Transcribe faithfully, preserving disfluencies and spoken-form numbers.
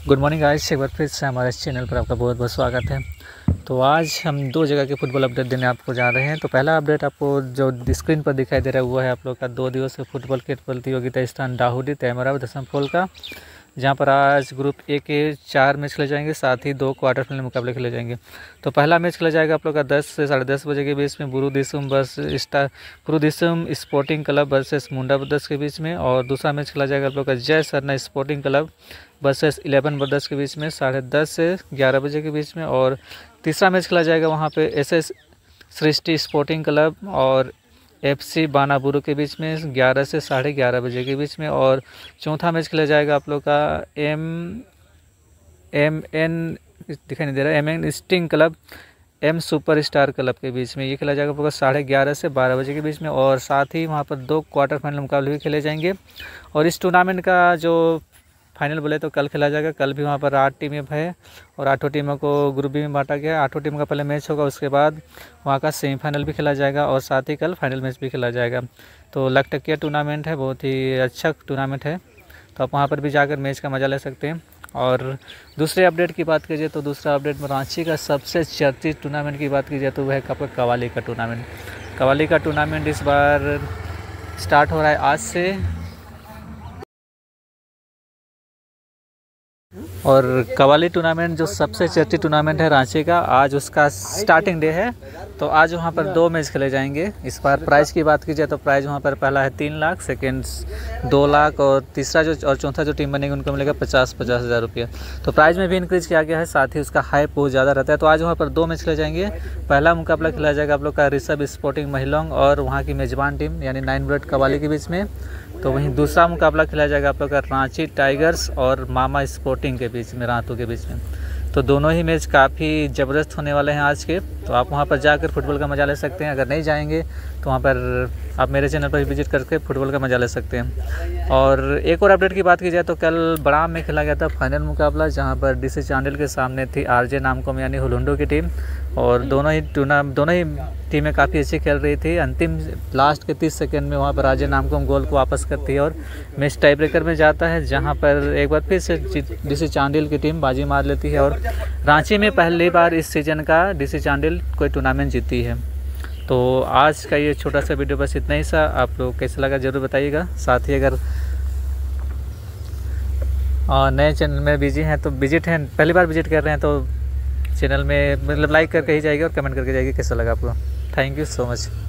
Good morning guys, एक बार फिर से हमारे चैनल पर आपका बहुत बहुत स्वागत है। तो आज हम दो जगह के फुटबॉल अपडेट देने आपको जा रहे हैं। तो पहला अपडेट आपको जो स्क्रीन पर दिखाई दे रहा है वो है आप लोग का दो दिवसीय फुटबॉल के प्रतियोगिता स्थान दाहुदी तैमरा दसमफोल का, जहां पर आज ग्रुप ए के चार मैच खेले जाएंगे, साथ ही दो क्वार्टर फाइनल मुकाबले खेले जाएंगे। तो पहला मैच खेला जाएगा आप लोग का दस से साढ़े दस बजे के बीच में बुरुदिसुम बस star Burudisum sporting club versus Munda brothers के बीच में, और दूसरा मैच खेला जाएगा आप लोग का Jai Sarna sporting club versus eleven brothers के बीच में साढ़े दस से ग्यारह बजे के बीच में। और तीसरा मैच खेला जाएगा वहाँ पे S S Srishti sporting club और एफ सी बानाबुरु के बीच में ग्यारह से साढ़े ग्यारह बजे के बीच में। और चौथा मैच खेला जाएगा आप लोग का एम एम एन दिखाई नहीं दे रहा है M N sting club M super star club के बीच में, ये खेला जाएगा आप लोग का साढ़े ग्यारह से बारह बजे के बीच में। और साथ ही वहाँ पर दो क्वार्टर फाइनल मुकाबले भी खेले जाएंगे। और इस टूर्नामेंट का जो फाइनल बोले तो कल खेला जाएगा। कल भी वहाँ पर आठ टीमें हैं और आठों टीमों को ग्रुप बी में बांटा गया है। आठों टीमों का पहले मैच होगा, उसके बाद वहाँ का सेमीफाइनल भी खेला जाएगा और साथ ही कल फाइनल मैच भी खेला जाएगा। तो लखटकिया टूर्नामेंट है, बहुत ही अच्छा टूर्नामेंट है, तो आप वहाँ पर भी जाकर मैच का मज़ा ले सकते हैं। और दूसरे अपडेट की बात कीजिए तो दूसरा अपडेट में रांची का सबसे चर्चित टूर्नामेंट की बात कीजिए तो वह है आपका कवाली का टूर्नामेंट। कवाली का टूर्नामेंट इस बार स्टार्ट हो रहा है आज से, और कवाली टूर्नामेंट जो सबसे चर्चित टूर्नामेंट है रांची का, आज उसका स्टार्टिंग डे है। तो आज वहाँ पर दो मैच खेले जाएंगे। इस बार प्राइज़ की बात की जाए तो प्राइज़ वहाँ पर पहला है तीन लाख, सेकेंड दो लाख, और तीसरा जो और चौथा जो टीम बनेगी उनको मिलेगा पचास पचास हज़ार रुपये। तो प्राइज़ में भी इंक्रीज़ किया गया है, साथ ही उसका हाइप बहुत ज़्यादा रहता है। तो आज वहाँ पर दो मैच खेले जाएंगे। पहला मुकाबला खेला जाएगा आप लोग का ऋषभ स्पोर्टिंग महिलोंग और वहाँ की मेज़बान टीम यानी नाइन ब्लड कवाली के बीच में। तो वहीं दूसरा मुकाबला खेला जाएगा आप लोग का रांची टाइगर्स और मामा स्पोर्टिंग के बीच में, रातों के बीच में। तो दोनों ही मैच काफ़ी ज़बरदस्त होने वाले हैं आज के। तो आप वहां पर जाकर फुटबॉल का मज़ा ले सकते हैं। अगर नहीं जाएंगे तो वहां पर आप मेरे चैनल पर विजिट करके फुटबॉल का मज़ा ले सकते हैं। और एक और अपडेट की बात की जाए तो कल बड़ाम में खेला गया था फाइनल मुकाबला, जहां पर डीसी चांडिल के सामने थी आरजे नामकोम यानी हुलुंडो की टीम, और दोनों ही टूर्ना दोनों ही टीमें काफ़ी अच्छी खेल रही थी। अंतिम लास्ट के तीस सेकंड में वहाँ पर आरजे नामकोम गोल को वापस करती है और मैच टाई ब्रेकर में जाता है, जहाँ पर एक बार फिर से डीसी चांडिल की टीम बाजी मार लेती है और रांची में पहली बार इस सीज़न का डीसी चांडिल कोई टूर्नामेंट जीती है। तो आज का ये छोटा सा वीडियो बस इतना ही सा। आप लोग कैसा लगा ज़रूर बताइएगा। साथ ही अगर नए चैनल में बिजी हैं तो विजिट हैं पहली बार विजिट कर रहे हैं तो चैनल में मतलब लाइक करके ही जाइए और कमेंट करके जाइए कैसा लगा आपको। Thank you so much.